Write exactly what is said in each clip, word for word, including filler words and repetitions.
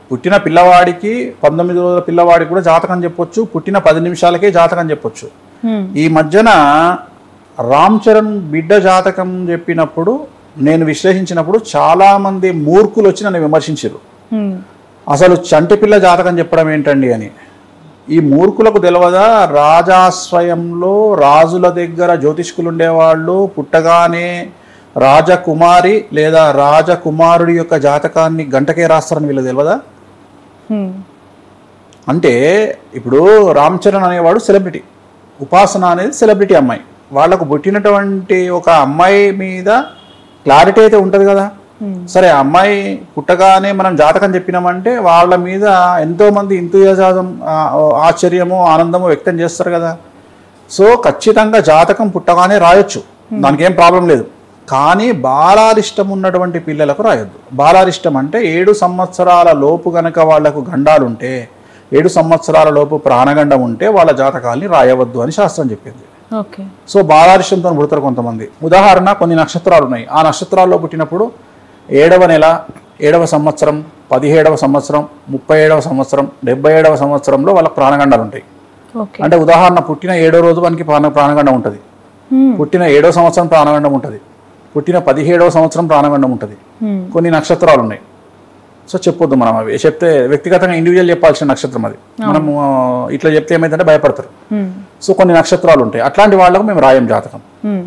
పుట్టిన పిల్లవాడికి పంతొమ్మిది రోజుల పిల్లవాడికి కూడా జాతకం చెప్పొచ్చు, పుట్టిన పది నిమిషాలకే జాతకం చెప్పొచ్చు. ఈ మధ్యన రామ్ చరణ్ బిడ్డ జాతకం చెప్పినప్పుడు నేను విశ్లేషించినప్పుడు చాలా మంది మూర్ఖులు వచ్చి నన్ను విమర్శించారు. అసలు చంటి పిల్ల జాతకం చెప్పడం ఏంటండి అని. ఈ మూర్ఖులకు తెలియదా, రాజాశ్రయంలో రాజుల దగ్గర జ్యోతిష్కులు ఉండేవాళ్ళు పుట్టగానే రాజకుమారి లేదా రాజకుమారుడి యొక్క జాతకాన్ని గంటకే రాస్తారని వీళ్ళకి తెలియదా? అంటే ఇప్పుడు రామ్ చరణ్ అనేవాడు సెలబ్రిటీ, ఉపాసన అనేది సెలబ్రిటీ అమ్మాయి. వాళ్లకు పుట్టినటువంటి ఒక అమ్మాయి మీద క్లారిటీ అయితే ఉంటుంది కదా. సరే, అమ్మాయి పుట్టగానే మనం జాతకం చెప్పినామంటే వాళ్ళ మీద ఎంతోమంది ఎంతూజియాజం, ఆశ్చర్యము, ఆనందము వ్యక్తం చేస్తారు కదా. సో ఖచ్చితంగా జాతకం పుట్టగానే రాయొచ్చు, దానికి ఏం ప్రాబ్లం లేదు. కానీ బాలారిష్టం ఉన్నటువంటి పిల్లలకు రాయొద్దు. బాలారిష్టం అంటే ఏడు సంవత్సరాల లోపు కనుక వాళ్లకు గండాలుంటే, ఏడు సంవత్సరాల లోపు ప్రాణగండం ఉంటే వాళ్ళ జాతకాల్ని రాయవద్దు అని శాస్త్రం చెప్పింది. సో బాలారిష్టంతో పుడతారు కొంతమంది. ఉదాహరణ, కొన్ని నక్షత్రాలు ఉన్నాయి. ఆ నక్షత్రాల్లో పుట్టినప్పుడు ఏడవ నెల, ఏడవ సంవత్సరం, పదిహేడవ సంవత్సరం, ముప్పై ఏడవ సంవత్సరం, డెబ్బై ఏడవ సంవత్సరంలో వాళ్ళకి ప్రాణగండాలు ఉంటాయి. అంటే ఉదాహరణ, పుట్టిన ఏడో రోజు మనకి ప్రాణ ప్రాణగండం ఉంటుంది, పుట్టిన ఏడవ సంవత్సరం ప్రాణగండం ఉంటుంది, పుట్టిన పదిహేడవ సంవత్సరం ప్రాణగండం ఉంటుంది. కొన్ని నక్షత్రాలు ఉన్నాయి. సో చెప్పొద్దు మనం అవి. చెప్తే వ్యక్తిగతంగా ఇండివిజువల్ చెప్పాల్సిన నక్షత్రం అది. మనము ఇట్లా చెప్తే ఏమైందంటే భయపడతారు. సో కొన్ని నక్షత్రాలు ఉంటాయి, అట్లాంటి వాళ్ళకు మేము రాయం జాతకం.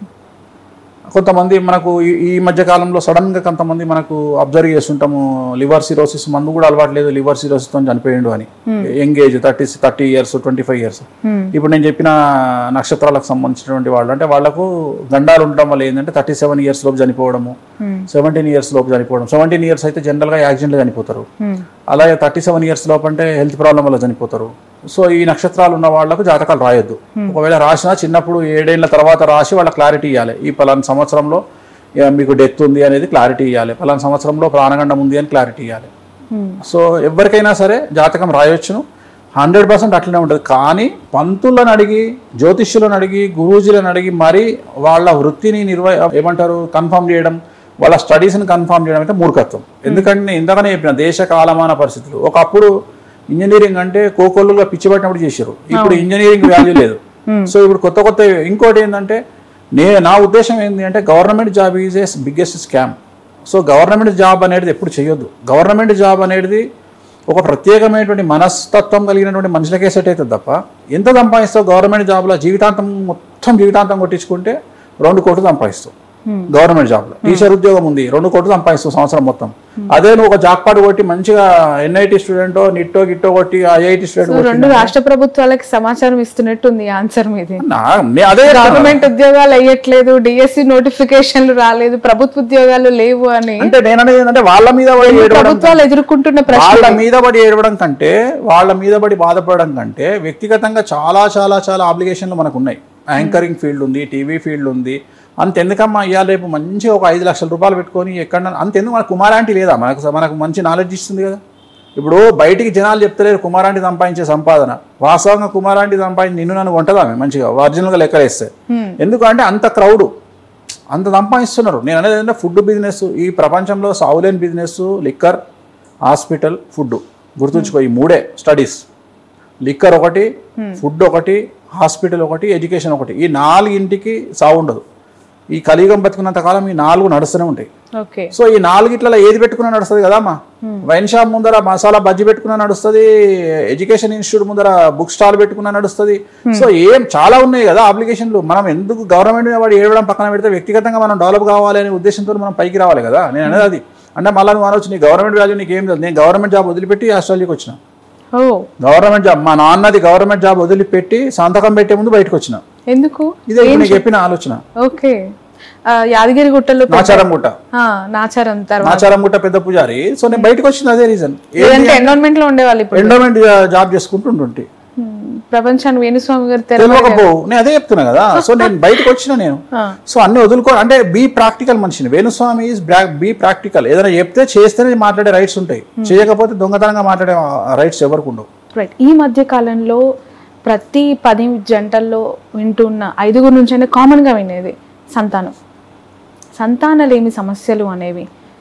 కొంతమంది మనకు ఈ మధ్య కాలంలో సడన్ గా కొంతమంది మనకు అబ్జర్వ్ చేస్తుంటాము, లివర్ సిరోసిస్, మందు కూడా అలవాటు లేదు, లివర్ సిరోసిస్ తో చనిపోయిండు అని. Young age, thirty thirty years twenty five years ఇప్పుడు నేను చెప్పిన నక్షత్రాలకు సంబంధించినటువంటి వాళ్ళు అంటే వాళ్ళకు గండాలు ఉండడం వల్ల ఏంటంటే థర్టీ సెవెన్ ఇయర్స్ లోపు చనిపోవడము, సెవెంటీన్ ఇయర్స్ లోపు చనిపోవడం. సెవెంటీన్ ఇయర్స్ అయితే జనరల్ గా యాక్సిడెంట్ చనిపోతారు. అలాగే థర్టీ సెవెన్ ఇయర్స్ లోపు అంటే హెల్త్ ప్రాబ్లం వల్ల చనిపోతారు. సో ఈ నక్షత్రాలు ఉన్న వాళ్ళకు జాతకాలు రాయొద్దు. ఒకవేళ రాసినా చిన్నప్పుడు ఏడేళ్ల తర్వాత రాసి వాళ్ళ క్లారిటీ ఇవ్వాలి. ఈ పలానా సంవత్సరంలో మీకు డెత్ ఉంది అనేది క్లారిటీ ఇవ్వాలి, పలానా సంవత్సరంలో ప్రాణగండం ఉంది అని క్లారిటీ ఇవ్వాలి. సో ఎవరికైనా సరే జాతకం రాయొచ్చును, హండ్రెడ్ పర్సెంట్ అట్లనే ఉంటుంది. కానీ పంతులను అడిగి, జ్యోతిష్యులను అడిగి, గురూజీలను అడిగి మరీ వాళ్ళ వృత్తిని నిర్వహ ఏమంటారు కన్ఫర్మ్ చేయడం, వాళ్ళ స్టడీస్ని కన్ఫర్మ్ చేయడం అయితే మూర్ఖత్వం. ఎందుకంటే నేను ఇంతగానే చెప్పిన దేశ కాలమాన పరిస్థితులు. ఒకప్పుడు ఇంజనీరింగ్ అంటే కోకొల్లుగా పిచ్చి పట్టినప్పుడు చేశారు, ఇప్పుడు ఇంజనీరింగ్ వాల్యూ లేదు. సో ఇప్పుడు కొత్త కొత్త. ఇంకోటి ఏంటంటే నే నా ఉద్దేశం ఏంటి అంటే government job is a biggest scam. So government job అనేది ఎప్పుడు చేయొద్దు. గవర్నమెంట్ జాబ్ అనేది ఒక ప్రత్యేకమైనటువంటి మనస్తత్వం కలిగినటువంటి మనుషులకే సెట్ అవుతుంది తప్ప, ఎంత సంపాదిస్తావు గవర్నమెంట్ జాబ్లో జీవితాంతం మొత్తం జీవితాంతం కొట్టించుకుంటే రెండు కోట్లు సంపాదిస్తావు. గవర్నమెంట్ జాబ్ లో టీచర్ ఉద్యోగం ఉంది, రెండు కోట్లు సంపాదిస్తావు సంవత్సరం మొత్తం. అదే నువ్వు ఒక జాక్పాట్ కొట్టి మంచిగా ఎన్ఐటి స్టూడెంటో నిట్టో గిట్టో కొట్టి ఐఐటి స్టూడెంట్. రెండు రాష్ట్ర ప్రభుత్వాలకి సమాచారం ఇస్తున్నట్టుంది ఆన్సర్ మీది. అదే గవర్నమెంట్ ఉద్యోగాలు అయ్యట్లేదు, డిఎస్సి నోటిఫికేషన్లు రాలేదు, ప్రభుత్వ ఉద్యోగాలు లేవు అని. అంటే నేననేది ఏంటంటే వాళ్ళ మీద పడి ప్రభుత్వాలు ఎదుర్కొంటున్న వాళ్ళ మీద పడి ఏడవడం కంటే, వాళ్ళ మీద పడి బాధపడడం కంటే వ్యక్తిగతంగా చాలా చాలా చాలా అప్లికేషన్లు మనకు ఉన్నాయి. యాంకరింగ్ ఫీల్డ్ ఉంది, టీవీ ఫీల్డ్ ఉంది. అంతెందుకమ్మా ఇవాళ రేపు మంచిగా ఒక ఐదు లక్షల రూపాయలు పెట్టుకొని ఎక్కడ అంతెందుకు మన కుమారాంటి లేదా మనకు మనకు మంచి నాలెడ్జ్ ఇస్తుంది కదా. ఇప్పుడు బయటికి జనాలు చెప్తలేరు కుమారాంటి సంపాదించే సంపాదన, వాస్తవంగా కుమారాంటి సంపాదించి నిన్ను నన్ను కొంటదామే మంచిగా ఒరిజినల్గా లెక్కలేస్తే. ఎందుకంటే అంత క్రౌడ్ అంత సంపాదిస్తున్నారు. నేను అనేది ఏంటంటే ఫుడ్ బిజినెస్ ఈ ప్రపంచంలో సావులేని బిజినెస్ లిక్కర్, హాస్పిటల్, ఫుడ్. గుర్తుంచుకో, ఈ మూడే స్టడీస్. లిక్కర్ ఒకటి, ఫుడ్ ఒకటి, హాస్పిటల్ ఒకటి, ఎడ్యుకేషన్ ఒకటి. ఈ నాలుగింటికి సావు ఉండదు. ఈ కలియుగం బతుకున్నంత కాలం ఈ నాలుగు నడుస్తూనే ఉంటాయి. సో ఈ నాలుగిట్లలో ఏది పెట్టుకున్నా నడుస్తుంది కదా అమ్మా. వైన్ షాప్ ముందర మసాలా బజ్జీ పెట్టుకున్నా నడుస్తుంది, ఎడ్యుకేషన్ ఇన్స్టిట్యూట్ ముందర బుక్ స్టాల్ పెట్టుకున్నా నడుస్తుంది. సో ఏం చాలా ఉన్నాయి కదా అప్లికేషన్లు. మనం ఎందుకు గవర్నమెంట్ వాడు ఏడవడం పక్కన పెడితే వ్యక్తిగతంగా మనం డెవలప్ కావాలి అనే ఉద్దేశంతో మనం పైకి రావాలి కదా. నేను అనేది అది. అంటే మళ్ళీ నువ్వు అనవచ్చు నీ గవర్నమెంట్ వాల్యూ నీకు ఏం లేదు. నేను గవర్నమెంట్ జాబ్ వదిలిపెట్టి ఆస్ట్రేలియాకి వచ్చిన. గవర్నమెంట్ జాబ్ మా నాన్నది గవర్నమెంట్ జాబ్ వదిలిపెట్టి సంతకం పెట్టే ముందు బయటకు వచ్చిన. ఎందుకు? ఇదే నీకు చెప్పిన ఆలోచన. ఓకే, యాదగిరి గుట్టలో నాచారం గుట్ట, నాచారం నాచారం గుట్ట పెద్ద పూజారి. సో నేను బయటకు వచ్చింది అదే రీజన్. ఎండోన్మెంట్ లో ఉండేవాళ్ళు, ఎండోన్మెంట్ జాబ్ చేసుకుంటుంటే ప్రపంచానికి వేణుస్వామి గారు తెలియకపో. నేను అదే చెప్తున్నా కదా. సో నేను బయటకు వచ్చిన నేను. సో అన్ని వదులుకో అంటే బీ ప్రాక్టికల్ మనిషిని. Venuswamy is be practical. ఏదైనా చెప్తే చేస్తేనే మాట్లాడే రైట్స్ ఉంటాయి, చేయకపోతే దొంగతనంగా మాట్లాడే రైట్స్ ఎవరికి ఉండవు. రైట్. ఈ మధ్య కాలంలో ప్రతి పది జంటల్లో వింటున్న ఐదుగురు నుంచి అయినా కామన్గా వినేది సంతానం, సంతానలేమి సమస్యలు అనేవి.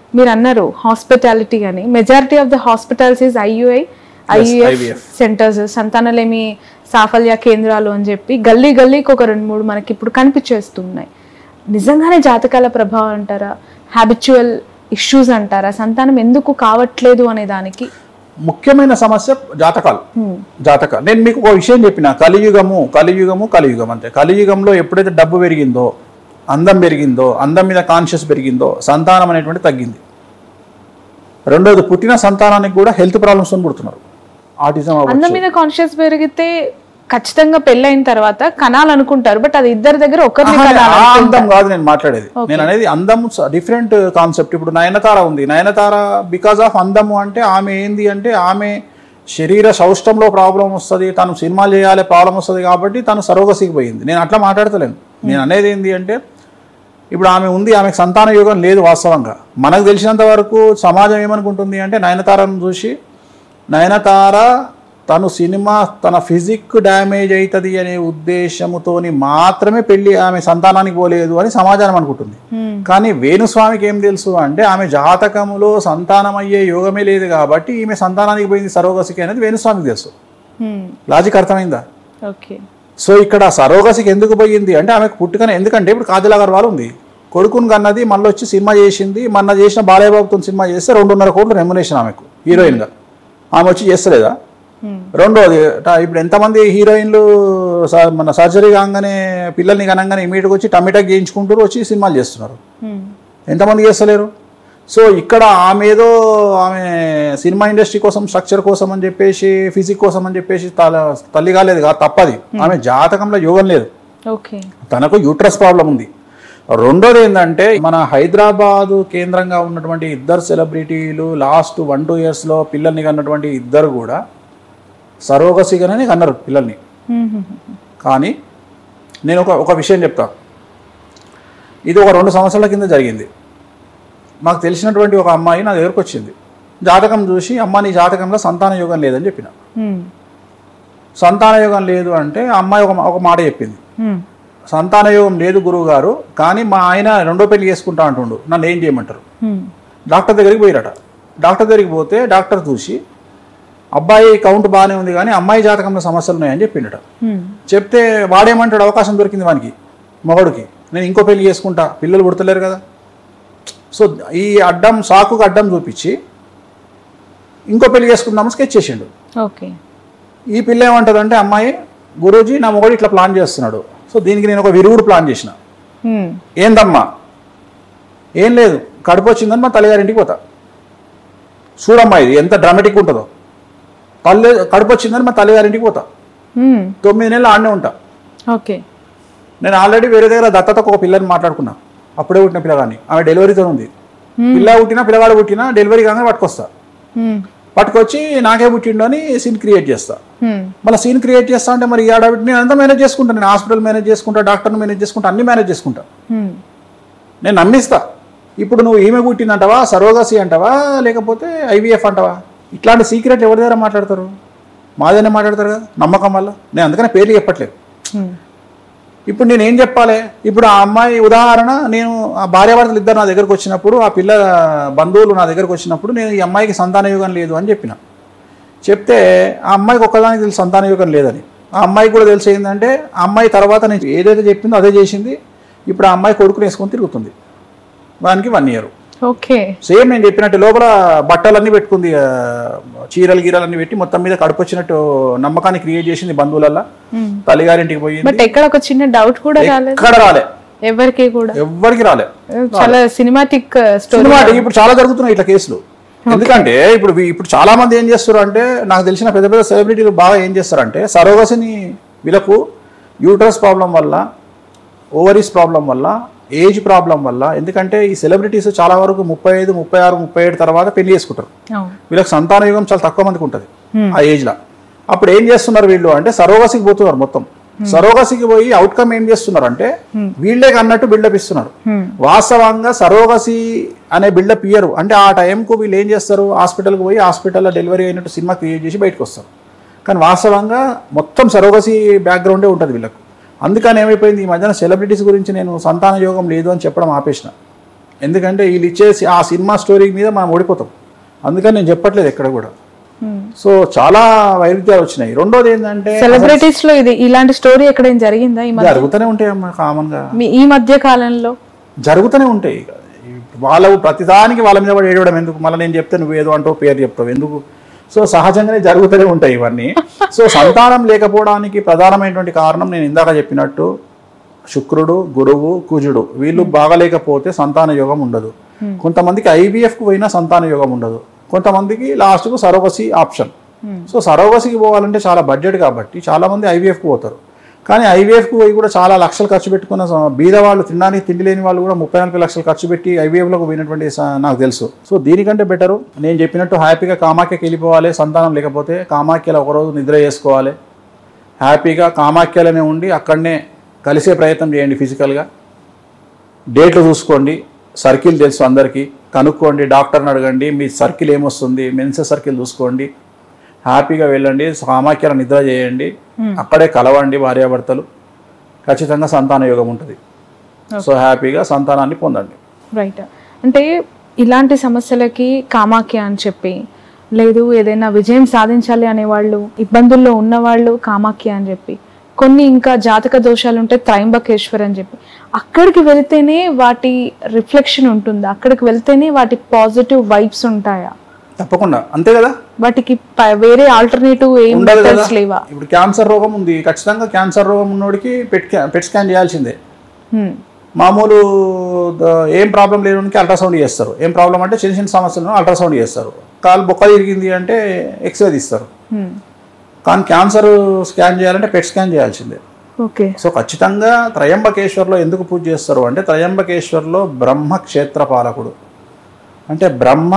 మీరు అన్నారు హాస్పిటాలిటీ అని, majority of the hospitals is I U I I U F centers, సంతానలేమి సాఫల్య కేంద్రాలు అని చెప్పి గల్లీ గల్లీకి ఒక రెండు మూడు మనకి ఇప్పుడు కనిపించేస్తున్నాయి. నిజంగానే జాతకాల ప్రభావం అంటారా, హ్యాబిచువల్ ఇష్యూస్ అంటారా, సంతానం ఎందుకు కావట్లేదు అనే దానికి ముఖ్యమైన సమస్య జాతకాలు. జాతకాలు నేను మీకు ఒక విషయం చెప్పిన, కలియుగము కలియుగము కలియుగం అంతే. కలియుగంలో ఎప్పుడైతే డబ్బు పెరిగిందో, అందం పెరిగిందో, అందం మీద కాన్షియస్ పెరిగిందో, సంతానం అనేటువంటి తగ్గింది. రెండోది, పుట్టిన సంతానానికి కూడా హెల్త్ ప్రాబ్లమ్స్ పుడుతున్నారు. ఆటిజం అందం మీద కాన్షియస్ పెరిగితే ఖచ్చితంగా పెళ్ళైన తర్వాత కనాలు అనుకుంటారు, బట్ అది ఇద్దరి దగ్గర ఒకరి అందం కాదు నేను మాట్లాడేది. నేను అనేది అందం డిఫరెంట్ కాన్సెప్ట్. ఇప్పుడు నయనతార ఉంది, నయనతార బికాస్ ఆఫ్ అందము అంటే ఆమె ఏంది అంటే ఆమె శరీర సౌష్టంలో ప్రాబ్లం వస్తుంది, తను సినిమాలు చేయాలి ప్రాబ్లం వస్తుంది కాబట్టి తను సరోగసికి పోయింది. నేను అట్లా మాట్లాడతలేను. నేను అనేది ఏంటి అంటే ఇప్పుడు ఆమె ఉంది, ఆమెకు సంతాన యోగం లేదు. వాస్తవంగా మనకు తెలిసినంత వరకు సమాజం ఏమనుకుంటుంది అంటే నయనతారను చూసి నయనతార తను సినిమా తన ఫిజిక్ డ్యామేజ్ అవుతుంది అనే ఉద్దేశముతోని మాత్రమే పెళ్లి ఆమె సంతానానికి పోలేదు అని సమాజం అనుకుంటుంది. కానీ వేణుస్వామికి ఏం తెలుసు అంటే ఆమె జాతకములో సంతానం అయ్యే యోగమే లేదు కాబట్టి ఈమె సంతానానికి పోయింది సరోగసికి అనేది వేణుస్వామికి తెలుసు. లాజిక్ అర్థమైందా? సో ఇక్కడ సరోగసికి ఎందుకు పోయింది అంటే ఆమెకు పుట్టుకనే. ఎందుకంటే ఇప్పుడు కాజల్ అగర్వాల్ ఉంది, కొడుకుని కన్నది, మళ్ళీ వచ్చి సినిమా చేసింది. మొన్న చేసిన బాలయ్యబాబుతో సినిమా చేస్తే రెండున్నర కోట్లు రెమ్యునేషన్ ఆమెకు హీరోయిన్గా. ఆమె వచ్చి చేస్తలేదా? రెండోది, ఇప్పుడు ఎంతమంది హీరోయిన్లు మన సర్జరీ కాగానే పిల్లల్ని కనంగానే ఇమీడియట్గా వచ్చి టమాటాకి చేయించుకుంటారు, వచ్చి సినిమాలు చేస్తున్నారు. ఎంతమంది చేస్తలేరు? సో ఇక్కడ ఆమె ఏదో ఆమె సినిమా ఇండస్ట్రీ కోసం, స్ట్రక్చర్ కోసం అని చెప్పేసి, ఫిజిక్ కోసం అని చెప్పేసి తల్లి కాలేదు కాదు, తప్పది. ఆమె జాతకంలో యోగం లేదు, తనకు యూట్రస్ ప్రాబ్లం ఉంది. రెండోది ఏంటంటే మన హైదరాబాదు కేంద్రంగా ఉన్నటువంటి ఇద్దరు సెలబ్రిటీలు లాస్ట్ వన్ టూ ఇయర్స్లో పిల్లల్ని కన్నటువంటి ఇద్దరు కూడా సరోగసిగానే కన్నారు పిల్లల్ని. కానీ నేను ఒక ఒక విషయం చెప్తా. ఇది ఒక రెండు సంవత్సరాల కింద జరిగింది. మాకు తెలిసినటువంటి ఒక అమ్మాయి నా దగ్గరకు వచ్చింది, జాతకం చూసి అమ్మ నీ జాతకంలో సంతాన యోగం లేదని చెప్పిన. సంతాన యోగం లేదు అంటే అమ్మాయి ఒక ఒక మాట చెప్పింది, సంతాన యోగం లేదు గురువు గారు, కానీ మా ఆయన రెండో పెళ్లి చేసుకుంటా అంటుండు, నన్ను ఏం చేయమంటారు? డాక్టర్ దగ్గరికి పోయిరట. డాక్టర్ దగ్గరికి పోతే డాక్టర్ చూసి అబ్బాయి కౌంట్ బాగానే ఉంది కానీ అమ్మాయి జాతకంలో సమస్యలు ఉన్నాయని చెప్పిండట. చెప్తే వాడేమంటాడు, అవకాశం దొరికింది వానికి మగడికి, నేను ఇంకో పెళ్లి చేసుకుంటా, పిల్లలు పుడతలేరు కదా. సో ఈ అడ్డం సాకుకు అడ్డం చూపించి ఇంకో పెళ్లి చేసుకుందామని స్కెచ్ చేసిండు. ఈ పిల్ల ఏమంటుందంటే అమ్మాయి, గురూజీ నా మొగడు ఇట్లా ప్లాన్ చేస్తున్నాడు, సో దీనికి నేను ఒక విరుగుడు ప్లాన్ చేసిన. ఏందమ్మా? ఏం లేదు, కడుపు వచ్చిందని మా తల్లిగారింటికి పోతా. చూడమ్మా ఇది ఎంత డ్రామాటిక్ ఉంటుందో. తల్లి కడుపు వచ్చిందని మా తల్లిగారింటికి పోతా, తొమ్మిది నెలలు ఆడనే ఉంటా. ఓకే, నేను ఆల్రెడీ వేరే దగ్గర దత్తతకు ఒక పిల్లని మాట్లాడుకున్నా, అప్పుడే పుట్టిన పిల్లగాని, ఆమె డెలివరీతో ఉంది. పిల్ల పుట్టినా పిల్లగాడు పుట్టినా డెలివరీ కాగానే పట్టుకొస్తా. పట్టుకొచ్చి నాకే పుట్టిండు అని సీన్ క్రియేట్ చేస్తా. మళ్ళీ సీన్ క్రియేట్ చేస్తా అంటే మరి ఆడ నేను అంతా మేనేజ్ చేసుకుంటా. నేను హాస్పిటల్ మేనేజ్ చేసుకుంటా, డాక్టర్ని మేనేజ్ చేసుకుంటా, అన్ని మేనేజ్ చేసుకుంటా. నేను నమ్మిస్తా. ఇప్పుడు నువ్వు ఈమె పుట్టిందంటావా, సరోగసి అంటావా, లేకపోతే ఐవీఎఫ్ అంటావా? ఇట్లాంటి సీక్రెట్ ఎవరి దగ్గర మాట్లాడతారు? మాదైనా మాట్లాడతారు కదా నమ్మకం వల్ల. నేను అందుకనే పేర్లు చెప్పట్లేదు. ఇప్పుడు నేను ఏం చెప్పాలి? ఇప్పుడు ఆ అమ్మాయి ఉదాహరణ, నేను ఆ భార్యాభర్తలు ఇద్దరు నా దగ్గరకు వచ్చినప్పుడు, ఆ పిల్ల బంధువులు నా దగ్గరకు వచ్చినప్పుడు నేను ఈ అమ్మాయికి సంతాన యోగం లేదు అని చెప్పిన. చెప్తే ఆ అమ్మాయికి ఒక్కదానికి తెలుసు సంతాన యోగం లేదని. ఆ అమ్మాయికి కూడా తెలిసి ఏంటంటే ఆ అమ్మాయి తర్వాత నేను ఏదైతే చెప్పిందో అదే చేసింది. ఇప్పుడు ఆ అమ్మాయి కొడుకుని వేసుకొని తిరుగుతుంది. దానికి వన్ ఇయర్. ఓకే, సేమ్ నేను చెప్పినట్టు లోపల బట్టలన్నీ పెట్టుకుంది, చీరలు గీరలన్నీ పెట్టి మొత్తం మీద కడుపు వచ్చినట్టు నమ్మకాన్ని క్రియేట్ చేసింది బంధువులల్లా. తల్లిగారింటికి పోయింది. బట్ ఎక్కడ ఒక చిన్న డౌట్ కూడా రాలేదు, ఎక్కడ రాలే, ఎవరికి కూడా ఎవరికి రాలే. చాలా సినిమాటిక్ స్టోరీ. ఇప్పుడు చాలా జరుగుతున్నాయి ఇట్లా కేసులు. ఎందుకంటే ఇప్పుడు ఇప్పుడు చాలా మంది ఏం చేస్తారు అంటే, నాకు తెలిసిన పెద్ద పెద్ద సెలబ్రిటీలు బాగా ఏం చేస్తారంటే, సరోగసిని వీళ్ళకు యూట్రస్ ప్రాబ్లం వల్ల, ఓవరీస్ ప్రాబ్లం వల్ల, ఏజ్ ప్రాబ్లం వల్ల, ఎందుకంటే ఈ సెలబ్రిటీస్ చాలా వరకు ముప్పై ఐదు ముప్పై ఆరు ముప్పై ఏడు తర్వాత పెళ్లి చేసుకుంటారు. వీళ్ళకి సంతాన యుగం చాలా తక్కువ మందికి ఉంటుంది ఆ ఏజ్లో. అప్పుడు ఏం చేస్తున్నారు వీళ్ళు అంటే సరోగసికి పోతున్నారు. మొత్తం సరోగసికి పోయి అవుట్కమ్ ఏం చేస్తున్నారు అంటే వీళ్ళే అన్నట్టు బిల్డప్ ఇస్తున్నారు. వాస్తవంగా సరోగసి అనే బిల్డప్ ఇయ్యరు. అంటే ఆ టైంకు వీళ్ళు ఏం చేస్తారు, హాస్పిటల్కి పోయి హాస్పిటల్లో డెలివరీ అయినట్టు సినిమా క్రియేట్ చేసి బయటకు వస్తారు. కానీ వాస్తవంగా మొత్తం సరోగసి బ్యాక్గ్రౌండే ఉంటుంది వీళ్ళకు. అందుకని ఏమైపోయింది, ఈ మధ్యన సెలబ్రిటీస్ గురించి నేను సంతాన యోగం లేదు అని చెప్పడం ఆపేసిన. ఎందుకంటే వీళ్ళు ఇచ్చేసి ఆ సినిమా స్టోరీ మీద మనం ఓడిపోతాం. అందుకని నేను చెప్పట్లేదు ఎక్కడ కూడా. సో చాలా వైరుధ్యాలు వచ్చినాయి. రెండోది ఏంటంటే సెలబ్రిటీస్ లో ఇది ఇలాంటి స్టోరీ ఎక్కడైనా జరిగిందా? ఈ మధ్య జరుగుతూనే ఉంటాయి అమ్మా, కామన్ గా మీ ఈ మధ్య కాలంలో జరుగుతూనే ఉంటాయి. వాళ్ళ ప్రతిదానికి వాళ్ళ మీద కూడా ఏడవడం ఎందుకు? మళ్ళీ నేను చెప్తే నువ్వు ఏదో అంటావు, పేరు చెప్తావు ఎందుకు? సో సహజంగానే జరుగుతూనే ఉంటాయి ఇవన్నీ. సో సంతానం లేకపోవడానికి ప్రధానమైనటువంటి కారణం నేను ఇందాక చెప్పినట్టు శుక్రుడు, గురువు, కుజుడు వీళ్ళు బాగలేకపోతే సంతాన యోగం ఉండదు. కొంతమందికి ఐవీఎఫ్కు పోయినా సంతాన యోగం ఉండదు. కొంతమందికి లాస్ట్కు సరోగసి ఆప్షన్. సో సరోగసికి పోవాలంటే చాలా బడ్జెట్ కాబట్టి చాలామంది ఐవీఎఫ్కి పోతారు. కానీ ఐవీఎఫ్కి పోయి కూడా చాలా లక్షలు ఖర్చు పెట్టుకున్న బీద వాళ్ళు, తినడానికి తిండి లేని వాళ్ళు కూడా ముప్పై నలభై లక్షలు ఖర్చు పెట్టి ఐవీఎఫ్లోకి పోయినటువంటి నాకు తెలుసు. సో దీనికంటే బెటరు నేను చెప్పినట్టు హ్యాపీగా కామాఖ్యకి వెళ్ళిపోవాలి. సంతానం లేకపోతే కామాఖ్యలో ఒకరోజు నిద్ర చేసుకోవాలి. హ్యాపీగా కామాఖ్యలోనే ఉండి అక్కడనే కలిసే ప్రయత్నం చేయండి. ఫిజికల్గా డేట్లు చూసుకోండి, సర్కిల్ తెలుసు అందరికీ, కనుక్కోండి, డాక్టర్ని అడగండి మీ సర్కిల్ ఏమొస్తుంది, మెన్సెస్ సర్కిల్ చూసుకోండి, హ్యాపీగా వెళ్ళండి, కామాఖ్యలో నిద్ర చేయండి, అక్కడే కలవండి భార్యాభర్తలు, ఖచ్చితంగా సంతాన యోగం ఉంటుంది. సో హ్యాపీగా సంతానాన్ని పొందండి. రైట్. అంటే ఇలాంటి సమస్యలకి కామాఖ్య అని చెప్పి, లేదు ఏదైనా విజయం సాధించాలి అనేవాళ్ళు, ఇబ్బందుల్లో ఉన్నవాళ్ళు కామాఖ్య అని చెప్పి, కొన్ని ఇంకా జాతక దోషాలు ఉంటే త్రయంబకేశ్వర్ అని చెప్పి, అక్కడికి వెళ్తేనే వాటి రిఫ్లెక్షన్ ఉంటుంది, అక్కడికి వెళ్తేనే వాటి పాజిటివ్ వైబ్స్ ఉంటాయా? తప్పకుండా, అంతే కదా. వాటికి వేరే ఆల్టర్నేటివ్ ఏం లేవా? ఇప్పుడు క్యాన్సర్ రోగం ఉంది, ఖచ్చితంగా క్యాన్సర్ రోగం ఉన్నోడికి పెట్ పెట్ స్కాన్ చేయాల్సిందే. మామూలు ఏం ప్రాబ్లం లేనికి అల్ట్రాసౌండ్ చేస్తారు. ఏం ప్రాబ్లం అంటే చిన్న చిన్న సమస్యలను అల్ట్రాసౌండ్ చేస్తారు. కాలు బొక్క తిరిగింది అంటే ఎక్స్రే తీస్తారు. కానీ క్యాన్సర్ స్కాన్ చేయాలంటే పెట్ స్కాన్ చేయాల్సిందే. ఓకే. సో ఖచ్చితంగా త్రయంబకేశ్వర్లో ఎందుకు పూజ చేస్తారు అంటే, త్రయంబకేశ్వర్లో బ్రహ్మ క్షేత్రపాలకుడు, అంటే బ్రహ్మ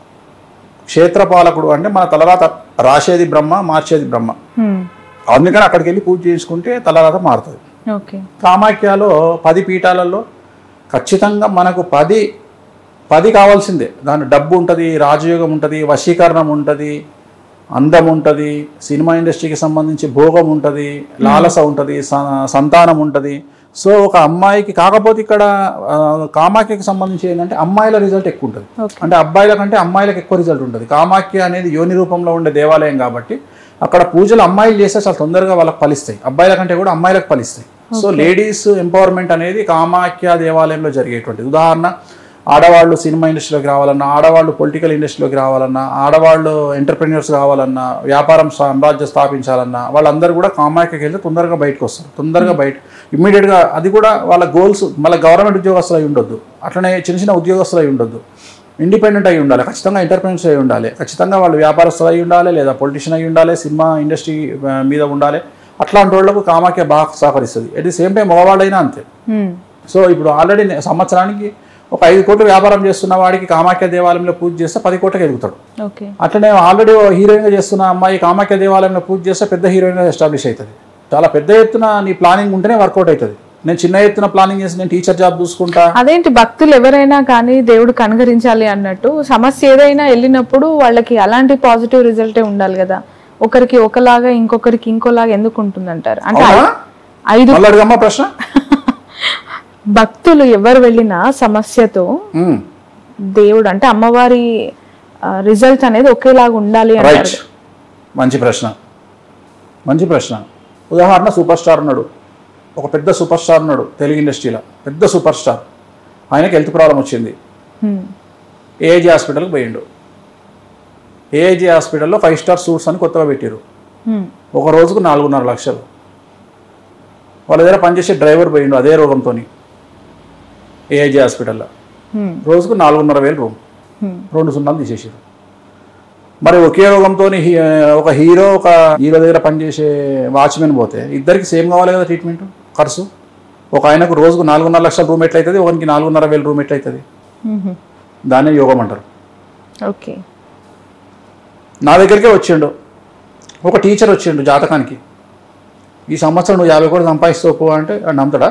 క్షేత్రపాలకుడు అంటే మన తలరాత రాసేది బ్రహ్మ, మార్చేది బ్రహ్మ. అందుకని అక్కడికి వెళ్ళి పూజ చేసుకుంటే తలరాత మారుతుంది. కామాఖ్యలో పది పీఠాలలో ఖచ్చితంగా మనకు పది పది కావాల్సిందే. దాని డబ్బు ఉంటుంది, రాజయోగం ఉంటుంది, వశీకరణం ఉంటుంది, అందం ఉంటుంది, సినిమా ఇండస్ట్రీకి సంబంధించి భోగం ఉంటుంది, లాలస ఉంటుంది, సంతానం ఉంటుంది. సో ఒక అమ్మాయికి కాకపోతే ఇక్కడ కామాఖ్యకి సంబంధించి ఏంటంటే అమ్మాయిల రిజల్ట్ ఎక్కువ ఉంటుంది. అంటే అబ్బాయిల కంటే అమ్మాయిలకు ఎక్కువ రిజల్ట్ ఉంటుంది. కామాఖ్య అనేది యోని రూపంలో ఉండే దేవాలయం కాబట్టి అక్కడ పూజలు అమ్మాయిలు చేస్తే చాలా తొందరగా వాళ్ళకి ఫలిస్తాయి, అబ్బాయిల కంటే కూడా అమ్మాయిలకు ఫలిస్తాయి. సో లేడీస్ ఎంపవర్మెంట్ అనేది కామాఖ్య దేవాలయంలో జరిగేటువంటిది. ఉదాహరణ, ఆడవాళ్ళు సినిమా ఇండస్ట్రీలోకి రావాలన్నా, ఆడవాళ్ళు పొలిటికల్ ఇండస్ట్రీలోకి రావాలన్నా, ఆడవాళ్ళు ఎంటర్ప్రెన్యూర్స్ కావాలన్నా, వ్యాపారం సామ్రాజ్యం స్థాపించాలన్నా వాళ్ళందరూ కూడా కామాఖ్యకి వెళ్తే తొందరగా బయటకు వస్తారు. తొందరగా బయట ఇమ్మీడియట్గా అది కూడా వాళ్ళ గోల్స్. మళ్ళీ గవర్నమెంట్ ఉద్యోగస్తులు అయి ఉండొద్దు, అట్లనే చిన్న చిన్న ఉద్యోగస్తులు అయి ఉండొద్దు, ఇండిపెండెంట్ అయి ఉండాలి, ఖచ్చితంగా ఎంటర్ప్రెన్యూర్స్ అయి ఉండాలి, ఖచ్చితంగా వాళ్ళు వ్యాపారస్తులు అయి ఉండాలి, లేదా పొలిటీషియన్ అయి ఉండాలి, సినిమా ఇండస్ట్రీ మీద ఉండాలి. అట్లాంటి వాళ్ళకు కామాఖ్య బాగా సహకరిస్తుంది. అట్ ది సేమ్ టైం మగవాళ్ళైనా అంతే. సో ఇప్పుడు ఆల్రెడీ సంవత్సరానికి ఒక ఐదు కోట్లు వ్యాపారం చేస్తున్న వాడికి కామాఖ్య దేవాలయంలో పూజ చేస్తే పది కోట్లకి ఎదుగుతాడు. అట్లనే ఆల్రెడీ హీరోయిన్గా చేస్తున్న అమ్మాయి కామాఖ్య దేవాలయంలో పూజ చేస్తే పెద్ద హీరోయిన్గా ఎస్టాబ్లిష్ అవుతుంది. చాలా పెద్ద ఎత్తున నీ ప్లానింగ్ ఉంటేనే వర్కౌట్ అవుతుంది. నేను చిన్న ఎత్తున ప్లానింగ్ చేసి నేను టీచర్ జాబ్ చూసుకుంటా, అదేంటి భక్తులు ఎవరైనా కానీ దేవుడు కనుగరించాలి అన్నట్టు సమస్య ఏదైనా వెళ్ళినప్పుడు వాళ్ళకి అలాంటి పాజిటివ్ రిజల్టే ఉండాలి కదా. ఒకరికి ఒకలాగా ఇంకొకరికి ఇంకోలాగా ఎందుకు ఉంటుందంటారు? అంటే ఐదు ప్రశ్న భక్తులు ఎవరు వెళ్ళినా సమస్యతో దేవుడు అంటే అమ్మవారి రిజల్ట్ అనేది ఒకేలాగా ఉండాలి అంటారు. మంచి ప్రశ్న, మంచి ప్రశ్న. ఉదాహరణ, సూపర్ స్టార్ ఉన్నాడు, ఒక పెద్ద సూపర్ స్టార్ ఉన్నాడు తెలుగు ఇండస్ట్రీలో, పెద్ద సూపర్ స్టార్. ఆయనకి హెల్త్ ప్రాబ్లం వచ్చింది, ఏఐజీ హాస్పిటల్కి పోయిండు. ఏఐజీ హాస్పిటల్లో ఫైవ్ స్టార్ సూట్స్ అని కొత్తగా పెట్టారు. ఒక రోజుకు నాలుగున్నర లక్షలు. వాళ్ళ దగ్గర పనిచేసే డ్రైవర్ పోయిండు అదే రోగంతో ఏఐజీ హాస్పిటల్లో, రోజుకు నాలుగున్నర వేలు రూమ్, రెండు సున్నాలు తీసేసారు. మరి ఒకే రోగంతో ఒక హీరో ఒక హీరో దగ్గర పనిచేసే వాచ్మెన్ పోతే ఇద్దరికి సేమ్ కావాలి కదా ట్రీట్మెంట్ ఖర్చు. ఒక ఆయనకు రోజుకు నాలుగున్నర లక్షల రూమ్ ఎట్లయితుంది, ఒకరికి నాలుగున్నర వేల రూమ్ ఎట్లయితుంది? దాన్నే యోగం అంటారు. ఓకే. నా దగ్గరికే వచ్చిండు ఒక టీచర్, వచ్చిండు జాతకానికి, ఈ సంవత్సరం నువ్వు యాభై కోట్లు సంపాదిస్తావు అంటే నమ్ముతాడా?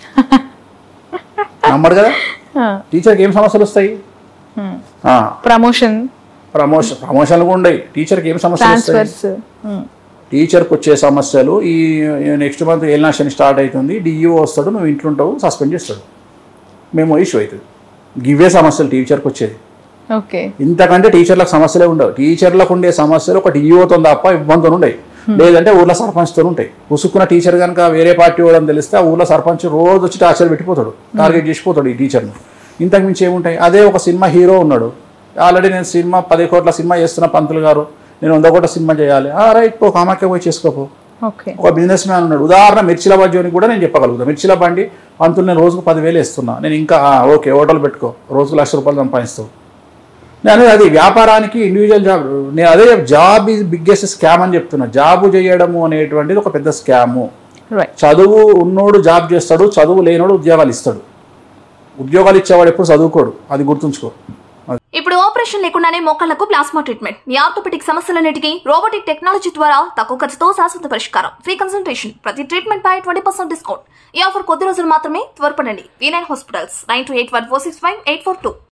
నమ్మడు కదా. టీచర్కి ఏం సమస్యలు వస్తాయి? ప్రమోషన్ ప్రమోషన్ ప్రమోషన్లు కూడా ఉన్నాయి. టీచర్కి ఏం సమస్యలు వస్తాయి? టీచర్కి వచ్చే సమస్యలు, ఈ నెక్స్ట్ మంత్ ఏలినాశని స్టార్ట్ అవుతుంది, డిఈఓ వస్తాడు, నువ్వు ఇంట్లో ఉంటావు, సస్పెండ్ చేస్తాడు, మేము ఇష్యూ అవుతుంది. గివే సమస్యలు టీచర్కి వచ్చేది. ఓకే, ఇంతకంటే టీచర్లకు సమస్యలే ఉండవు. టీచర్లకు ఉండే సమస్యలు ఒకటి ఈఓతో తప్ప ఇబ్బందులు ఉండవు, లేదంటే ఊర్లో సర్పంచ్తో ఉంటాయి. ఉసుక్కున్న టీచర్ కనుక వేరే పార్టీ వాడని తెలిస్తే ఆ ఊర్లో సర్పంచ్ రోజు వచ్చి టార్చర్ పెట్టిపోతాడు, టార్గెట్ చేసిపోతాడు ఈ టీచర్ను. ఇంతకు మించి ఏముంటాయి? అదే ఒక సినిమా హీరో ఉన్నాడు, ఆల్రెడీ నేను సినిమా పది కోట్ల సినిమా చేస్తున్న పంతులు గారు, నేను వంద కోట్ల సినిమా చేయాలి, రైట్ పో కామాఖ్య పోయి చేసుకోపో. ఒక బిజినెస్ మ్యాన్ ఉన్నాడు, ఉదాహరణ మిర్చిల బండి కూడా నేను చెప్పగలుగుతాను. మిర్చిల బండి పంతులు నేను రోజుకు పదివేలు ఇస్తున్నా, నేను ఇంకా ఓకే హోటల్ పెట్టుకో, రోజుకు లక్ష రూపాయలు సంపాదిస్తావు. నేను అది వ్యాపారానికి ఇండివిజువల్ జాబ్, నేను అదే జాబ్ ఈజ్ బిగ్గెస్ట్ స్కామ్ అని చెప్తున్నా. జాబు చేయడము అనేటువంటిది ఒక పెద్ద స్కాము. చదువు ఉన్నోడు జాబ్ చేస్తాడు, చదువు లేనోడు ఉద్యోగాలు ఇస్తాడు. ఉద్యోగాలు ఇచ్చేవాడు ఎప్పుడు చదువుకోడు, అది గుర్తుంచుకో. ఇప్పుడు ఆపరేషన్ లేకుండానే మోకాళ్లకు ప్లాస్మా ట్రీట్మెంట్. మీ ఆర్థోపెటిక్ సమస్యలన్నిటికీ రోబోటిక్ టెక్నాలజీ ద్వారా తక్కువ ఖర్చుతో శాశ్వత పరిష్కారం. ఫ్రీ కన్సల్టేషన్, ప్రతి ట్రీట్మెంట్ పై ట్వంటీ పర్సెంట్ డిస్కౌంట్. ఈ ఆఫర్ కొద్ది రోజులు మాత్రమే, త్వరపడండి. V nine hospitals, nine two eight one four six five eight four two.